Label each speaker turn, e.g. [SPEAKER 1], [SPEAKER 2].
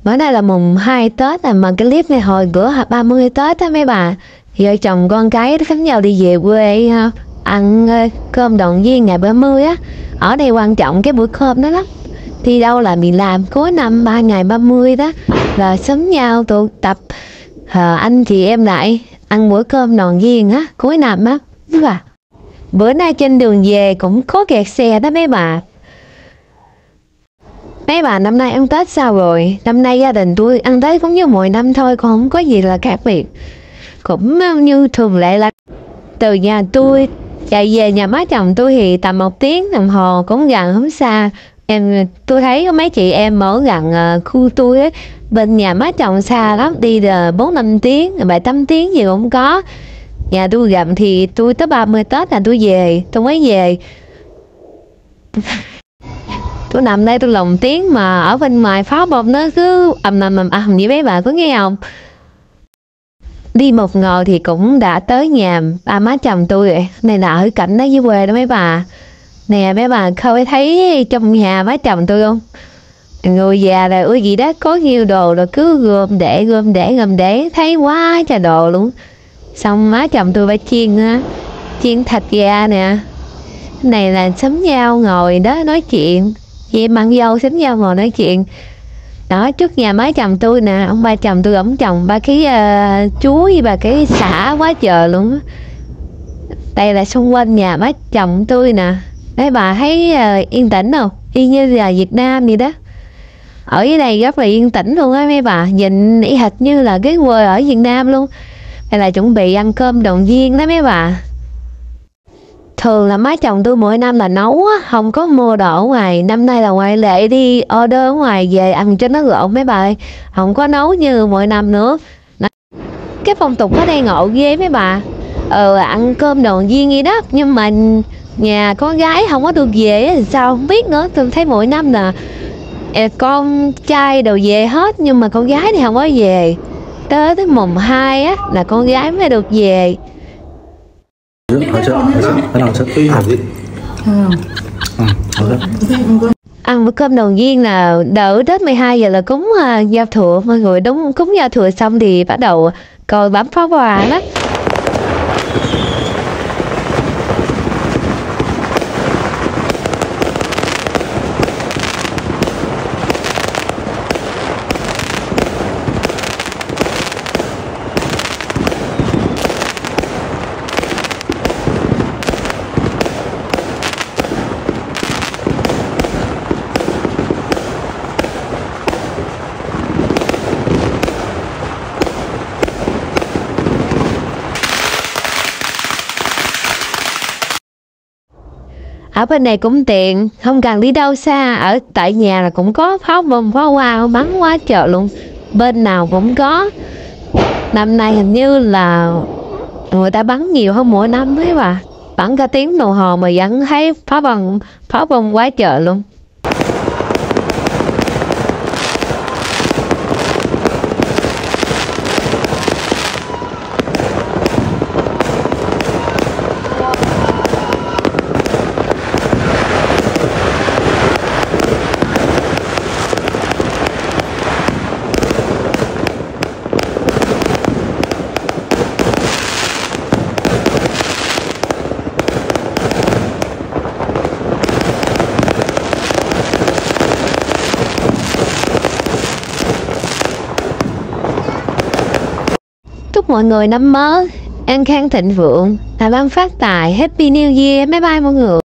[SPEAKER 1] Bữa nay là mùng 2 Tết mà cái clip này hồi bữa 30 Tết á mấy bà. Vợ chồng con cái sắm nhau đi về quê ăn cơm đoàn viên ngày 30 á. Ở đây quan trọng cái bữa cơm đó lắm. Đi đâu là mình làm cuối năm 3 ngày 30 đó là sắm nhau tụ tập anh chị em lại ăn bữa cơm đoàn viên á cuối năm á. Và bữa nay trên đường về cũng có kẹt xe đó mấy bà. Mấy bà năm nay ăn Tết sao rồi? Năm nay gia đình tôi ăn Tết cũng như mọi năm thôi, còn không có gì là khác biệt. Cũng như thường lệ là từ nhà tôi chạy về nhà má chồng tôi thì tầm 1 tiếng đồng hồ, cũng gần không xa. Tôi thấy có mấy chị em ở gần khu tôi ấy, bên nhà má chồng xa lắm, đi là 4-5 tiếng, 7-8 tiếng gì cũng có. Nhà tôi gần thì tôi tới 30 Tết là tôi về, tôi mới về. Tôi nằm đây tôi lồng tiếng mà ở bên ngoài pháo bom nó cứ ầm vậy mấy bà có nghe không? Đi một ngồi thì cũng đã tới nhà ba má chồng tôi rồi. Này là ở cạnh đó dưới quê đó mấy bà. Nè mấy bà không thấy trong nhà má chồng tôi không? Người già là ôi gì đó có nhiều đồ rồi cứ gom để thấy quá trời đồ luôn. Xong má chồng tôi phải chiên thịt gà nè. Này là sắm nhau ngồi đó nói chuyện. Chị em ăn dâu sắm nhau ngồi nói chuyện. Đó trước nhà má chồng tôi nè, ông ba chồng tôi ổng trồng ba cái chuối với ba cái xả quá trời luôn á. Đây là xung quanh nhà má chồng tôi nè. Mấy bà thấy yên tĩnh không? Y như là Việt Nam vậy đó. Ở dưới đây rất là yên tĩnh luôn á mấy bà. Nhìn y hệt như là cái quê ở Việt Nam luôn. Đây là chuẩn bị ăn cơm đoàn viên đó mấy bà. Thường là má chồng tôi mỗi năm là nấu á, không có mua đồ ở ngoài. Năm nay là ngoại lệ đi order ở ngoài về ăn cho nó gọn mấy bà ơi. Không có nấu như mỗi năm nữa. Cái phong tục ở đây ngộ ghê mấy bà. Ăn cơm đoàn viên gì đó. Nhưng mà nhà con gái không có được về thì sao không biết nữa. Tôi thấy mỗi năm là con trai đều về hết, nhưng mà con gái thì không có về. Tới mùng 2 á là con gái mới được về. Ăn bữa cơm đoàn viên là đỡ Tết 12 giờ là cúng giao thừa, mọi người đúng cúng giao thừa xong thì bắt đầu coi bắn pháo hoa đó. Ở bên này cũng tiện, không cần đi đâu xa, ở tại nhà là cũng có pháo bom pháo hoa bắn quá trời luôn, bên nào cũng có. Năm nay hình như là người ta bắn nhiều hơn mỗi năm đấy bà, bắn cả tiếng đồng hồ mà vẫn thấy pháo bom quá trời luôn. Chúc mọi người năm mới an khang thịnh vượng, làm ăn phát tài, Happy New Year, bye bye mọi người.